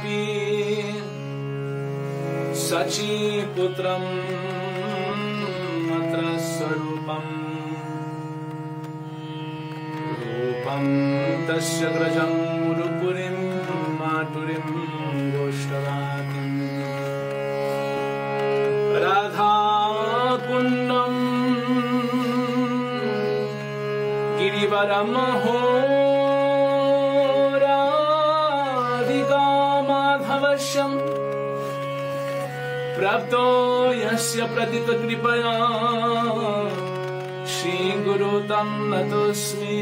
Sachiputram Matra Sarupam Rupam Tasya Grajam Rupurim Maturim Goshtavatim Radha Kundam Girivaram Ho Radhika Madhavashyam Prapto yasya pratita kripaya Shri Guru tam natosmi.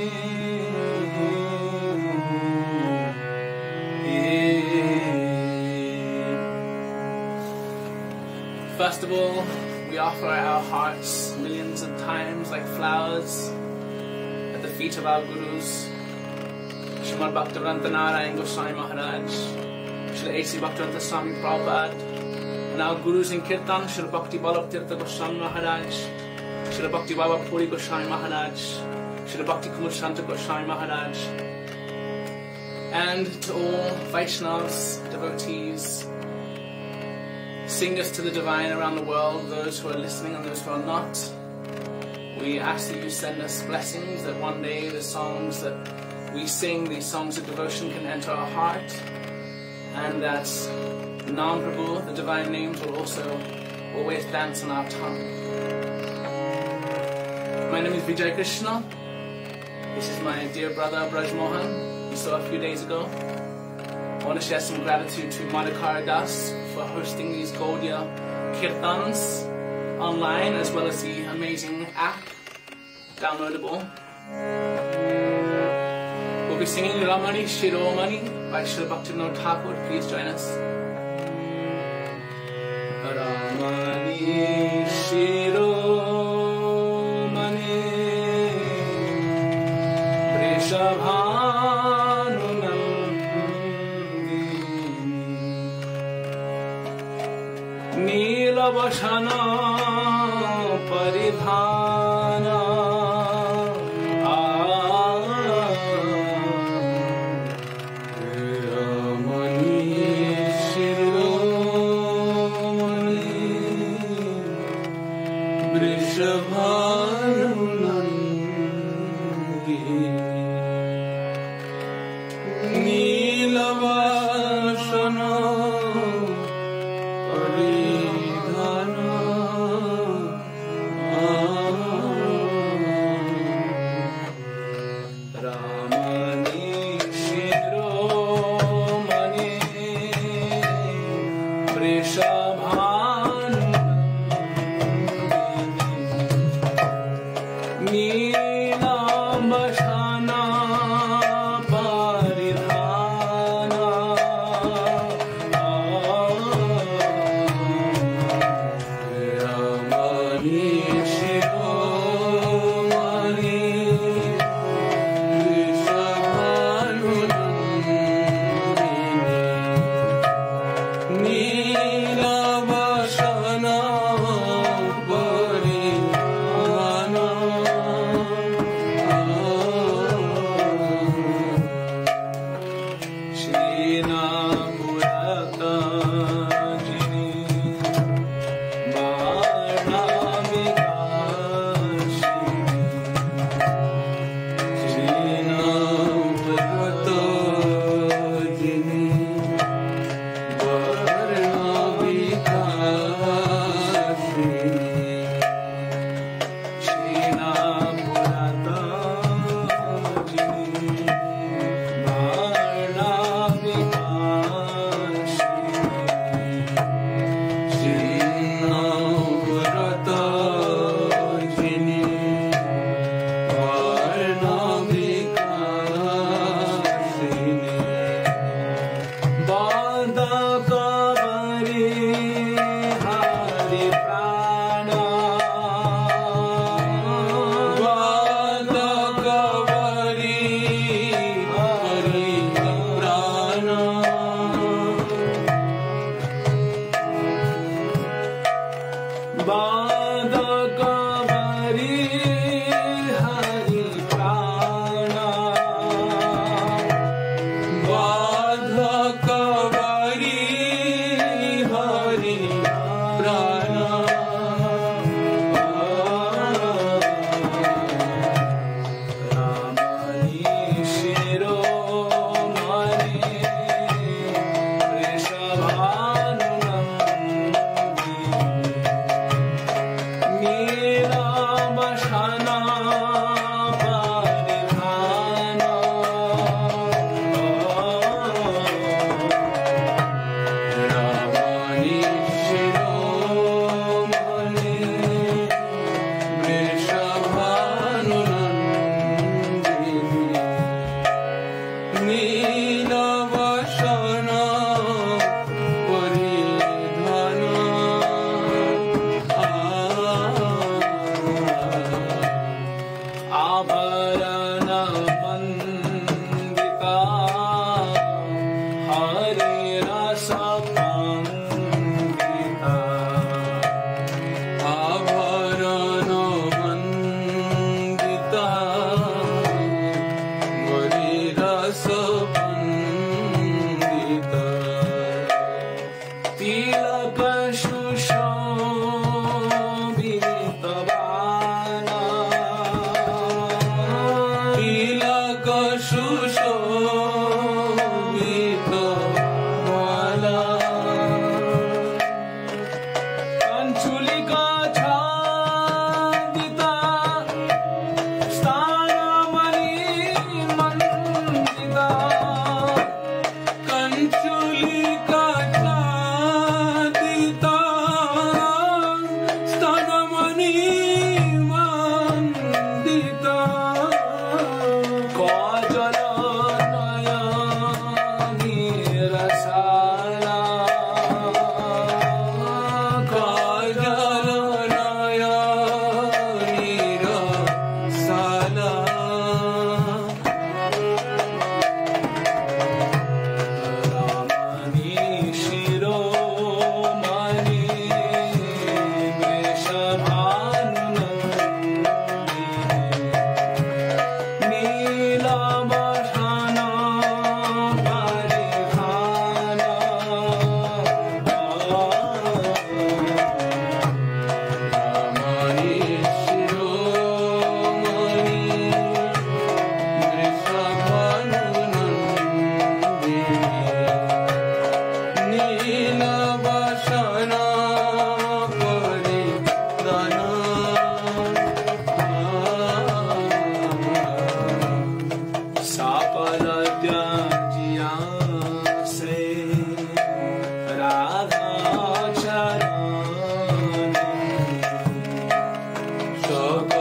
First of all, we offer our hearts millions of times like flowers at the feet of our Gurus, Srimad Bhaktivedanta Narayan Goswami Maharaj, Srila A.C. Bhaktivedanta Swami Prabhupada, and our Gurus in Kirtan, Srila Bhakti Vallabh Tirtha Goswami Maharaj, Srila Bhakti Baba Puri Goswami Maharaj, Srila Bhakti Kumar Shanta Goswami Maharaj, and to all Vaishnavas, devotees, singers to the divine around the world, those who are listening and those who are not. We ask that you send us blessings, that one day the songs that we sing, these songs of devotion, can enter our heart, and that Nam Prabhu, the divine names, will also always dance on our tongue. My name is Vijay Krishna. This is my dear brother Braj Mohan, you saw a few days ago. I want to share some gratitude to Madhukar Das for hosting these Gaudiya Kirtans online, as well as the amazing app, downloadable. We'll be singing Ramani Shiromani by Srila Bhaktivinoda Thakur. Please join us. Ramani Shiromani Vrishabhanunandini Neelabhashana Paridhana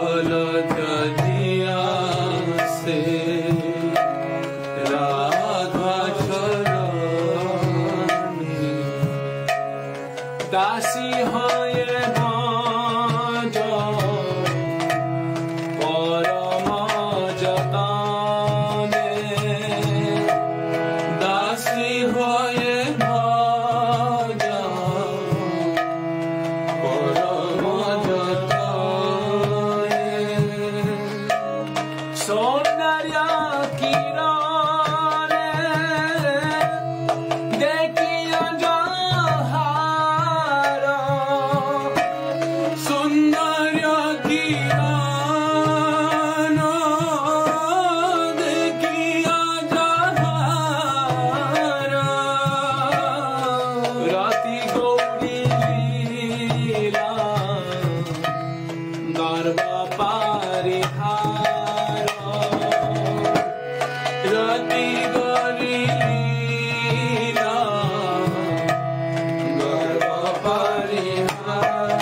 দাসী হয়ে ভজ পরম যতনে, দাসী হয়ে ভজ পরম যতনে। সৌন্দর্য কিরণে দেখিয়া যাহার, সৌন্দর্য কিরণ দেখিয়া যাহার, রতি গৌরী লীলা গর্ব পারিহার, রতি গৌরী লীলা গর্ব পারিহার।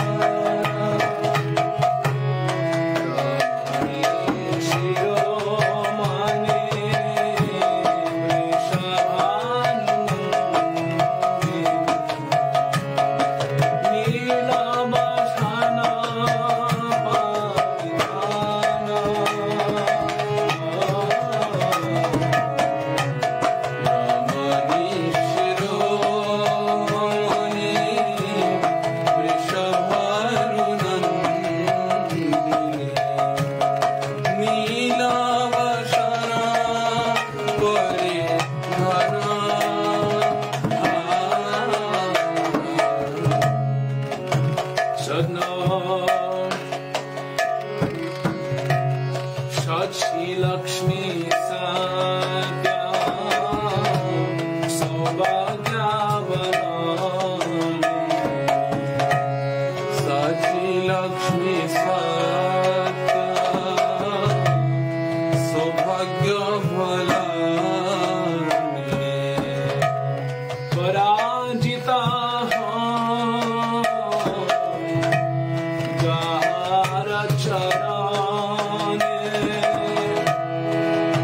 শিরোমণি বৃষভানুমন্দিনী, নীলবসন পরিধান, রমণী শিরোমণি বৃষভানুনন্দিনী, নীলবসন পরিধান। সচ্ছী লক্ষ্মী সাদ্যা সৌভাগ্যাবলম্বনী, সচ্ছী লক্ষ্মী সাদ্যা সৌভাগ্যাবলম্বনী, পরাজিতা যাহার চরণে,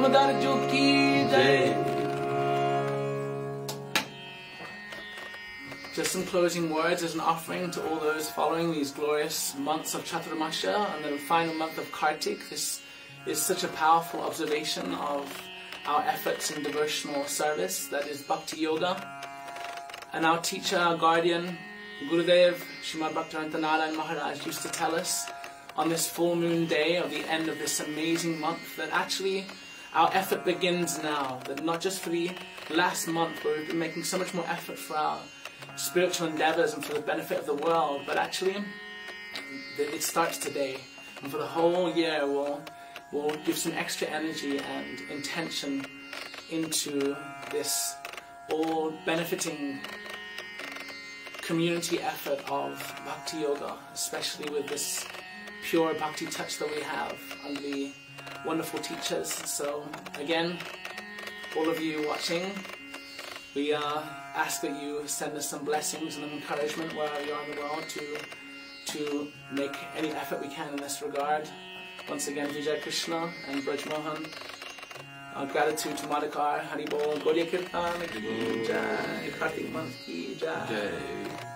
Damodar Jog ki jai. Just some closing words as an offering to all those following these glorious months of Chaturmasya and the final month of Kartik. This is such a powerful observation of our efforts in devotional service, that is Bhakti Yoga. And our teacher, our guardian, Gurudev, Srimad Bhaktivedanta Narayan Maharaj used to tell us on this full moon day of the end of this amazing month that actually our effort begins now. That not just for the last month where we've been making so much more effort for our spiritual endeavors and for the benefit of the world, but actually it starts today. And for the whole year we'll give some extra energy and intention into this all benefiting community effort of Bhakti Yoga, especially with this pure Bhakti touch that we have under the wonderful teachers. So again, all of you watching, we ask that you send us some blessings and encouragement wherever you are in the world to make any effort we can in this regard. Once again, Vijay Krishna and Braj Mohan. Our gratitude to Madhukar, Haribol, Gaudiya Kirtan ki jai, Kartik Month ki jai.